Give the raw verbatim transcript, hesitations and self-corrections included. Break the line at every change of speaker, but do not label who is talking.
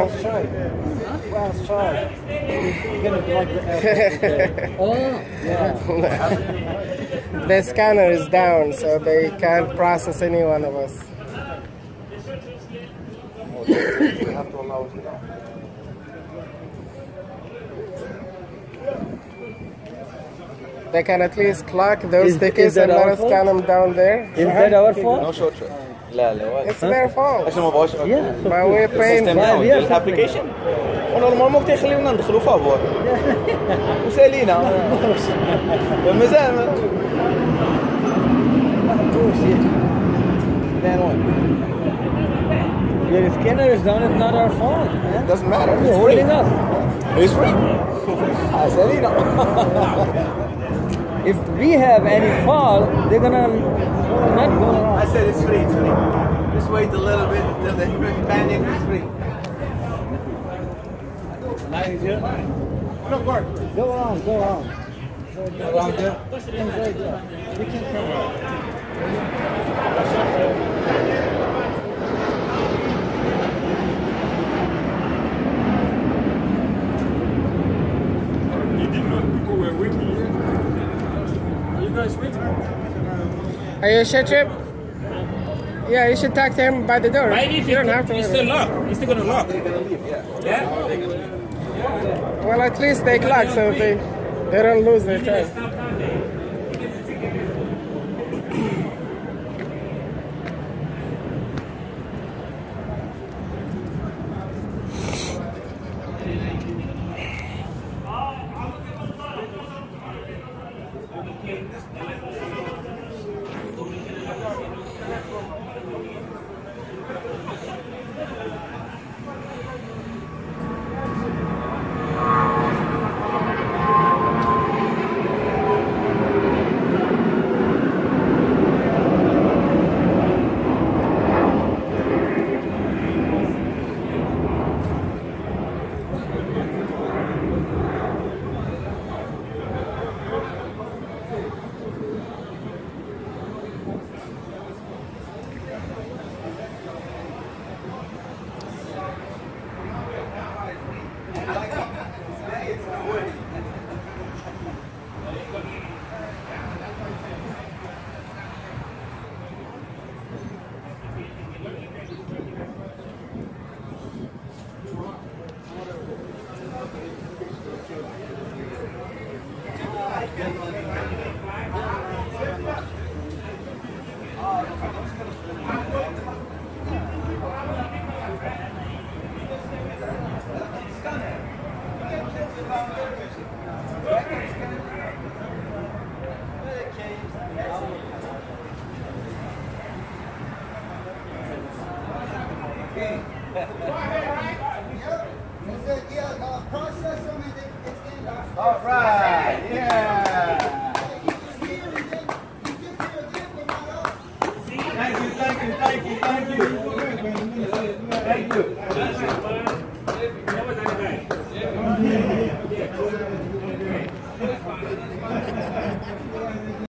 Well, try. Well, try. You're gonna be like the airport.
Oh, yeah.
The scanner is down, so they can't process any one of us.
You have to allow it.
They can at least clock those
Is-
tickets
is that
and let
our
us
fault?
scan them down there.
Is that our fault?
No short trip. لا لا وايد.
It's their fault.
عشان ما بغاش
Yeah.
But we're paying.
السيستم
Five
تاعهم
years
الابلكيشن ونورمال وقت يخليونا ندخلوا فابور وسالينا مازال ثاني وين
Your scanner is down, it's not our fault, man.
doesn't matter
You're
it's free
holding us.
it's free آه، سالينا
If we have any fault, they're gonna not go around.
I said it's free it's free just wait a little bit till the panic is free
No, guard.
Go around, go around.
around there
Enjoy that. We can come around.
You didn't know people were waiting here? Are you guys waiting?
Are you sure, Chip? Yeah, you should talk to him by the door.
Why if
You don't have to.
He's still locked. He's still gonna lock. Yeah?
Well, at least they clock, so they they don't lose their time.
all right yeah thank you thank you thank you thank you thank you